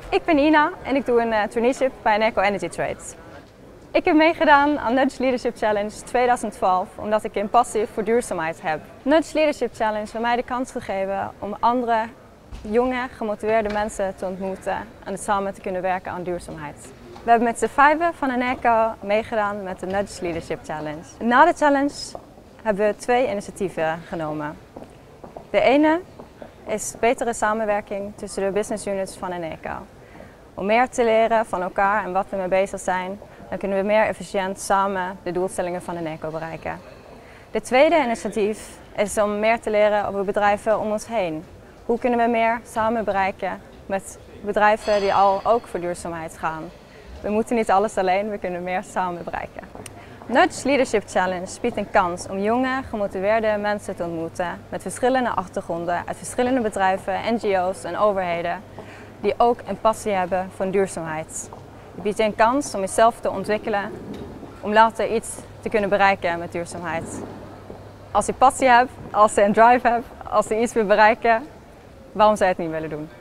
Ik ben Ina en ik doe een traineeship bij Eneco Energy Trades. Ik heb meegedaan aan Nudge Leadership Challenge 2012 omdat ik een passie voor duurzaamheid heb. Nudge Leadership Challenge heeft mij de kans gegeven om andere jonge, gemotiveerde mensen te ontmoeten en samen te kunnen werken aan duurzaamheid. We hebben met z'n vijven van Eneco meegedaan met de Nudge Leadership Challenge. Na de challenge hebben we 2 initiatieven genomen. De ene is betere samenwerking tussen de business units van Eneco. Om meer te leren van elkaar en wat we mee bezig zijn, dan kunnen we meer efficiënt samen de doelstellingen van Eneco bereiken. De tweede initiatief is om meer te leren over bedrijven om ons heen. Hoe kunnen we meer samen bereiken met bedrijven die al ook voor duurzaamheid gaan? We moeten niet alles alleen, we kunnen meer samen bereiken. Nudge Leadership Challenge biedt een kans om jonge, gemotiveerde mensen te ontmoeten met verschillende achtergronden uit verschillende bedrijven, NGO's en overheden die ook een passie hebben voor duurzaamheid. Het biedt je een kans om jezelf te ontwikkelen, om later iets te kunnen bereiken met duurzaamheid. Als je passie hebt, als je een drive hebt, als je iets wil bereiken, waarom zou je het niet willen doen?